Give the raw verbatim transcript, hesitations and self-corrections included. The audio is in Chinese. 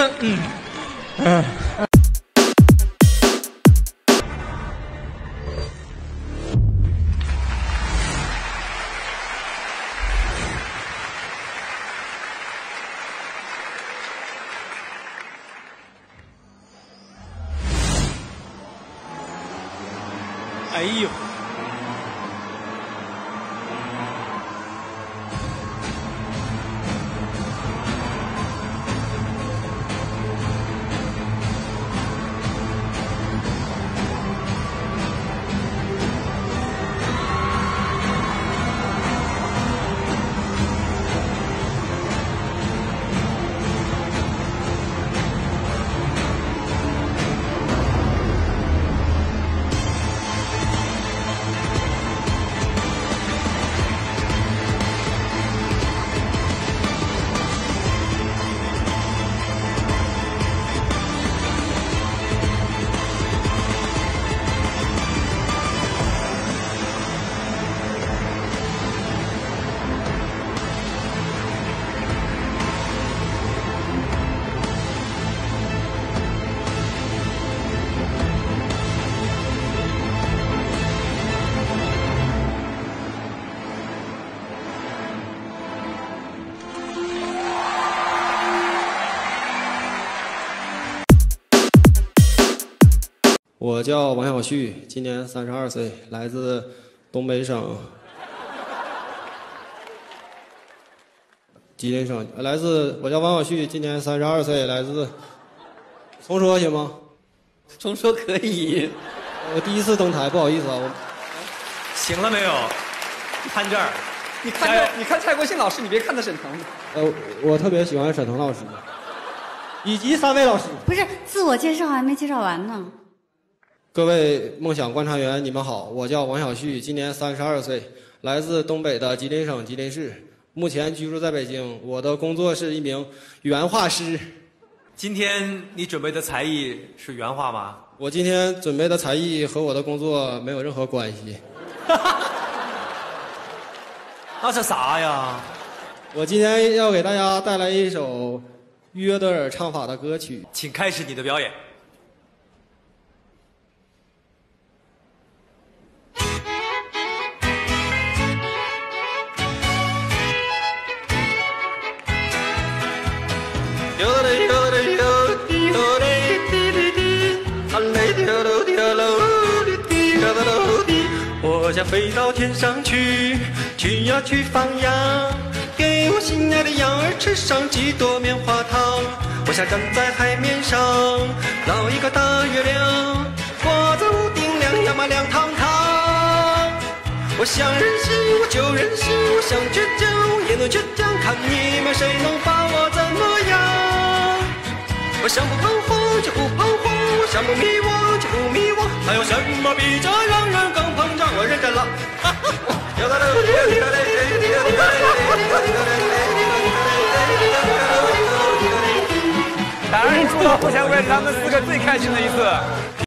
嗯嗯嗯。哎呦！ 我叫王小旭，今年三十二岁，来自东北省吉林省。来自我叫王小旭，今年三十二岁，来自。重说行吗？ 重说可以。 我第一次登台，不好意思啊。我醒了没有？看这儿， 你看这，你看蔡国庆老师，你别看他沈腾。 呃，我特别喜欢沈腾老师，以及三位老师。 不是，自我介绍还没介绍完呢。 各位梦想观察员，你们好，我叫王小旭，今年三十二岁，来自东北的吉林省吉林市，目前居住在北京。我的工作是一名原画师。 今天你准备的才艺是原画吗？ 我今天准备的才艺和我的工作没有任何关系。 那是啥呀？ 我今天要给大家带来一首约德尔唱法的歌曲， 请开始你的表演。 我想飞到天上去，去呀去放羊，给我心爱的羊儿吃上几朵棉花糖。我想站在海面上，捞一个大月亮，挂在屋顶亮呀嘛亮堂堂。我想任性，我就任性，我想倔强，也能倔强，看你们谁能把我怎么样。我想不彷徨就不彷徨，我想不迷惘就不迷惘，还有什么比这让人更膨胀？我认真了。 当然，祝贺互相为他们四个最开心的一次。